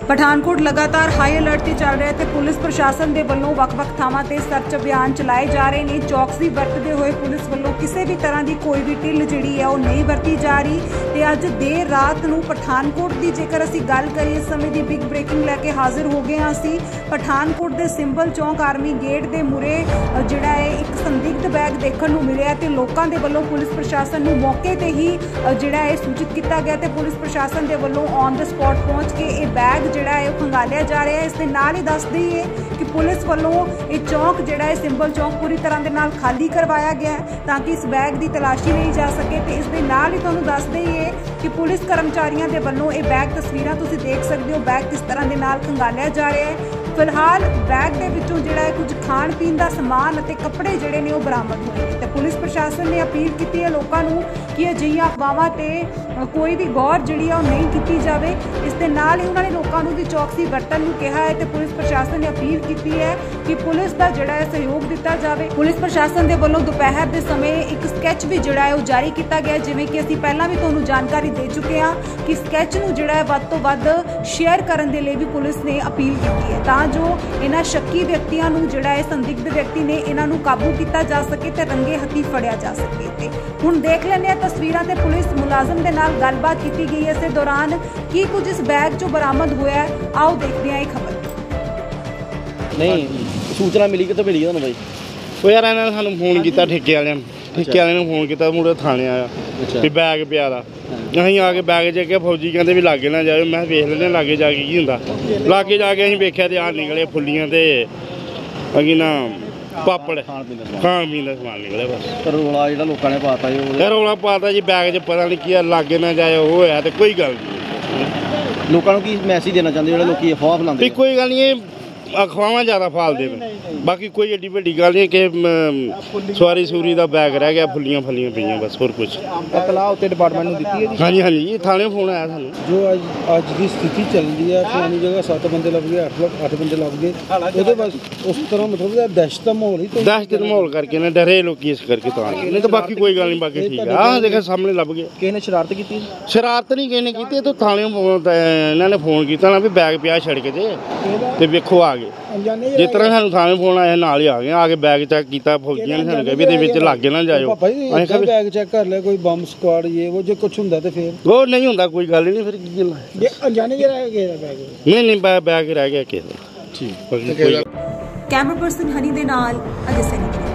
ਪਠਾਨਕੋਟ लगातार high alert ਤੇ ਚੱਲ ਰਿਹਾ ਤੇ ਪੁਲਿਸ ਪ੍ਰਸ਼ਾਸਨ ਦੇ ਵੱਲੋਂ ਵੱਖ-ਵੱਖ ਥਾਵਾਂ ਤੇ ਸਰਚ ਅਭਿਆਨ ਚਲਾਏ ਜਾ ਰਹੇ ਨੇ। ਚੌਕਸੀ ਵਰਤਦੇ ਹੋਏ ਪੁਲਿਸ ਵੱਲੋਂ ਕਿਸੇ ਵੀ ਤਰ੍ਹਾਂ ਦੀ ਕੋਈ ਵੀ ਢਿੱਲ ਜਿਹੜੀ ਹੈ ਉਹ ਨਹੀਂ ਵਰਤੀ ਜਾ ਰਹੀ ਤੇ ਅੱਜ ਦੇਰ ਰਾਤ ਨੂੰ ਪਠਾਨਕੋਟ ਦੀ ਜੇਕਰ ਅਸੀਂ ਗੱਲ ਕਰੀਏ ਇਸ ਸਮੇਂ ਦੀ ਬਿਗ ਬ੍ਰੇਕਿੰਗ ਲੈ ਕੇ ਹਾਜ਼ਰ ਹੋ ਗਏ ਹਾਂ ਅਸੀਂ। ਪਠਾਨਕੋਟ ਦੇ ਸਿੰਬਲ ਚੌਂਕ ਆਰਮੀ ਗੇਟ ਦੇ ਮੂਹਰੇ ਜਿਹੜਾ ਹੈ ਇੱਕ ਸੰਦਿਗਧ ਬੈਗ ਦੇਖਣ ਨੂੰ ਮਿਲਿਆ ਤੇ ਲੋਕਾਂ ਦੇ ਵੱਲੋਂ ਪੁਲਿਸ ਪ੍ਰਸ਼ਾਸਨ ਨੂੰ ਮੌਕੇ ਤੇ ਹੀ ਜਿਹੜਾ ਹੈ ਸੂਚਿਤ ਕੀਤਾ ਗਿਆ ਤੇ ਪੁਲਿਸ ਪ੍ਰਸ਼ਾਸਨ ਦੇ ਵੱਲੋਂ ਔਨ ਦ ਸਪੌਟ ਪਹੁੰਚ ਕੇ ਇਹ ਬੈਗ ਜਿਹੜਾ ਹੈ ਉਹ ਖੰਗਾਲਿਆ ਜਾ ਰਿਹਾ ਹੈ। ਇਸ ਦੇ ਨਾਲ ਹੀ ਦੱਸ ਦਈਏ ਕਿ ਪੁਲਿਸ ਵੱਲੋਂ ਇਹ ਚੌਂਕ ਜਿਹੜਾ ਹੈ ਸਿੰਬਲ ਚੌਂਕ ਪੂਰੀ ਤਰ੍ਹਾਂ ਦੇ ਨਾਲ ਖਾਲੀ ਕਰਵਾਇਆ ਗਿਆ ਹੈ ਤਾਂ ਕਿ ਇਸ ਬੈਗ ਦੀ ਤਲਾਸ਼ੀ ਲਈ ਜਾ ਸਕੇ ਤੇ ਇਸ ਦੇ ਨਾਲ ਹੀ ਤੁਹਾਨੂੰ ਦੱਸ ਦਈਏ ਕਿ ਪੁਲਿਸ ਕਰਮਚਾਰੀਆਂ ਦੇ ਵੱਲੋਂ ਇਹ ਬੈਗ ਤਸਵੀਰਾਂ ਤੁਸੀਂ ਦੇਖ ਸਕਦੇ ਹੋ ਬੈਗ ਕਿਸ ਤਰ੍ਹਾਂ ਦੇ ਨਾਲ ਖੰਗਾਲਿਆ ਜਾ ਰਿਹਾ ਹੈ। ਫਿਲਹਾਲ ਬੈਗ ਦੇ ਵਿੱਚੋਂ ਜਿਹੜਾ ਹੈ ਕੁਝ ਖਾਣ ਪੀਣ ਦਾ ਸਮਾਨ ਅਤੇ ਕੱਪੜੇ ਜਿਹੜੇ ਨੇ ਉਹ ਬਰਾਮਦ ਹੋਏ ਨੇ ਤੇ ਪੁਲਿਸ ਪ੍ਰਸ਼ਾਸਨ ਨੇ ਅਪੀਲ ਕੀਤੀ ਹੈ ਲੋਕਾਂ ਨੂੰ ਕਿ ਅਜਿਹੀਆਂ ਅਫਵਾਹਾਂ ਤੇ ਕੋਈ ਵੀ ਗੌਰ ਜਿਹੜੀ ਆ ਉਹ ਨਹੀਂ ਕੀਤੀ ਜਾਵੇ। ਇਸ ਦੇ ਨਾਲ ਹੀ ਉਹਨਾਂ ਨੇ ਲੋਕਾਂ ਨੂੰ ਵੀ ਚੌਕਸੀ ਵਰਤਣ ਨੂੰ ਕਿਹਾ ਹੈ ਤੇ ਪੁਲਿਸ ਪ੍ਰਸ਼ਾਸਨ ਨੇ ਅਪੀਲ ਕੀਤੀ ਹੈ ਕਿ ਪੁਲਿਸ ਦਾ ਜਿਹੜਾ ਹੈ ਸਹਿਯੋਗ ਦਿੱਤਾ ਜਾਵੇ। ਪੁਲਿਸ ਪ੍ਰਸ਼ਾਸਨ ਦੇ ਵੱਲੋਂ ਦੁਪਹਿਰ ਦੇ ਸਮੇਂ ਇੱਕ ਸਕੈਚ ਵੀ ਜਿਹੜਾ ਹੈ ਉਹ ਜਾਰੀ ਕੀਤਾ ਗਿਆ ਜਿਵੇਂ ਕਿ ਅਸੀਂ ਪਹਿਲਾਂ ਵੀ ਤੁਹਾਨੂੰ ਜਾਣਕਾਰੀ ਦੇ ਚੁੱਕੇ ਹਾਂ ਕਿ ਸਕੈਚ ਨੂੰ ਜਿਹੜਾ ਹੈ ਵੱਧ ਤੋਂ ਵੱਧ ਸ਼ੇਅਰ ਕਰਨ ਦੇ ਲਈ ਵੀ ਪੁਲਿਸ ਨੇ ਅਪੀਲ ਕੀਤੀ ਹੈ ਤਾਂ ਜੋ ਇਹਨਾਂ ਸ਼ੱਕੀ ਵਿਅਕਤੀਆਂ ਨੂੰ ਜਿਹੜਾ ਹੈ ਸੰਦਿਗਧ ਵਿਅਕਤੀ ਨੇ ਇਹਨਾਂ ਨੂੰ ਕਾਬੂ ਕੀਤਾ ਜਾ ਸਕੇ ਤੇ ਰੰਗੇ ਹੱਥੀਂ ਫੜਿਆ ਜਾ ਸਕੇ। ਤੇ ਹੁਣ ਦੇਖ ਲੈਂਦੇ ਹਾਂ ਤਸਵੀਰਾਂ ਤੇ ਪੁਲਿਸ ਮੁਲਾਜ਼ਮ ਦੇ ਨਾਲ ਗੱਲਬਾਤ ਕੀਤੀ ਗਈ ਇਸ ਦੇ ਦੌਰਾਨ ਕੀ ਕੁਝ ਇਸ ਬੈਗ ਚੋਂ ਬਰਾਮਦ ਹੋਇਆ ਹੈ। ਆਓ ਦੇਖਦੇ ਹਾਂ ਇਹ ਖਬਰ। ਨਹੀਂ ਸੂਚਨਾ ਮਿਲੀ ਕਿਤੋਂ ਮਿਲੀ ਤੁਹਾਨੂੰ ਬਾਈ? ਉਹ ਯਾਰ ਇਹਨਾਂ ਨੇ ਸਾਨੂੰ ਫੋਨ ਕੀਤਾ ਠੇਕੇ ਵਾਲਿਆਂ ਨੂੰ ਫੋਨ ਕੀਤਾ ਮੁੰਡੇ ਥਾਣੇ ਆਇਆ ਵੀ ਬੈਗ ਪਿਆ ਦਾ। ਅਸੀਂ ਆ ਕੇ ਬੈਗ ਚੱਕਿਆ ਫੌਜੀ ਕਹਿੰਦੇ ਵੀ ਲਾਗੇ ਨਾ ਜਾਓ। ਮੈਂ ਵੇਖ ਲੈਂਦੇ ਲਾਗੇ ਜਾ ਕੇ ਕੀ ਹੁੰਦਾ। ਲਾਗੇ ਜਾ ਕੇ ਅਸੀਂ ਵੇਖਿਆ ਤੇ ਆਹ ਨਿਕਲੇ ਫੁੱਲੀਆਂ ਤੇ ਅੱਗੇ ਨਾ ਪਾਪੜ ਖਾਣ ਪੀਣ ਦਾ ਸਮਾਨ ਨਿਕਲਿਆ ਬਸ। ਰੌਲਾ ਜਿਹੜਾ ਲੋਕਾਂ ਨੇ ਪਾਤਾ ਜੀ ਰੌਲਾ ਪਾਤਾ ਜੀ ਬੈਗ 'ਚ ਪਤਾ ਨਹੀਂ ਕੀ ਆ ਲਾਗੇ ਨਾ ਜਾਇਓ ਉਹ ਹੋਇਆ ਤੇ ਕੋਈ ਗੱਲ ਨਹੀਂ। ਲੋਕਾਂ ਨੂੰ ਕੀ ਮੈਸੇਜ ਦੇਣਾ ਚਾਹੁੰਦੇ ਜਿਹੜੇ ਲੋਕੀ ਅਫਵਾਹ ਫੈਲਾਉਂਦੇ? ਕੋਈ ਗੱਲ ਨਹੀਂ ਇਹ ਅਖਵਾਵਾਂ ਜ਼ਿਆਦਾ ਫਾਲਦੇ ਨੇ ਬਾਕੀ ਕੋਈ ਏਡੀ ਵੱਡੀ ਗੱਲ ਨਹੀਂ ਕਿ ਸਵਾਰੀ ਸੂਰੀ ਦਾ ਬੈਗ ਰਹਿ ਗਿਆ ਫੁੱਲੀਆਂ ਫਲੀਆਂ ਪਈਆਂ ਬਸ ਹੋਰ ਕੁਛ। ਇਤਲਾਹ ਉੱਤੇ ਡਿਪਾਰਟਮੈਂਟ ਨੂੰ ਦਿੱਤੀ ਹੈ ਜੀ? ਹਾਂਜੀ ਹਾਂਜੀ ਥਾਣੇ ਫੋਨ ਆਇਆ ਸਾਨੂੰ। ਜੋ ਅੱਜ ਦੀ ਸਥਿਤੀ ਚੱਲਦੀ ਹੈ ਫਲਾਣੀ ਜਗ੍ਹਾ 7 ਬੰਦੇ ਲੱਭ ਗਏ 8 ਬੰਦੇ ਲੱਭ ਗਏ ਉਹਦੇ ਬਸ ਉਸ ਤਰ੍ਹਾਂ ਮਤਲਬ ਦਹਿਸ਼ਤ ਦਾ ਮਾਹੌਲ ਹੀ ਦਹਿਸ਼ਤ ਦਾ ਮਾਹੌਲ ਕਰਕੇ ਨਾ ਡਰੇ ਲੋਕੀ ਇਸ ਕਰਕੇ ਤਾਂ ਨਹੀਂ ਤਾਂ ਬਾਕੀ ਕੋਈ ਗੱਲ ਨਹੀਂ ਬਾਕੀ ਠੀਕ ਆ। ਆਹ ਦੇਖੋ ਸਾਹਮਣੇ ਲੱਭ ਗਏ। ਕਿਸੇ ਨੇ ਸ਼ਰਾਰਤ ਕੀਤੀ? ਸ਼ਰਾਰਤ ਨਹੀਂ ਕਿਸੇ ਨੇ ਕੀਤੀ ਇਹ ਤਾਂ ਥਾਣੇ ਇਹਨਾਂ ਨੇ ਫੋਨ ਕੀਤਾ ਨਾ ਵੀ ਬੈਗ ਪਿਆ ਸੜਕ 'ਤੇ ਤੇ ਵੇਖੋ ਆ ਗਏ। ਜਿਸ ਤਰ੍ਹਾਂ ਸਾਨੂੰ ਥਾਣੇ ਫੋਨ ਆਇਆ ਨਾਲ ਹੀ ਆ ਕੇ ਬੈਗ ਚੈੱਕ ਕੀਤਾ ਫੌਜੀਆਂ ਨੇ ਸਾਨੂੰ ਕਿਹਾ ਵੀ ਇਹਦੇ ਵਿੱਚ ਲਾਗੇ ਨਾ ਜਾਇਓ। ਬੈਗ ਚੈੱਕ ਕਰ ਲਿਆ ਕੋਈ ਬੰਬ ਸਕੁਆਡ ਉਹ ਜੇ ਕੁਛ ਹੁੰਦਾ ਤੇ ਫਿਰ ਉਹ ਨਹੀਂ ਹੁੰਦਾ ਕੋਈ ਗੱਲ ਨਹੀਂ ਫਿਰ ਕੀ ਗੱਲ ਜੇ ਅਣਜਾਣੇ ਜਿਹਾ ਰਹਿ ਗਿਆ ਬੈਗ? ਨਹੀਂ ਬੈਗ ਰਹਿ ਗਿਆ ਕਿਸੇ ਦਾ। ਠੀਕ। ਕੈਮਰਾ ਪਰਸਨ ਹਨੀ ਦੇ ਨਾਲ ਅਜੇ ਸੈਣੀ।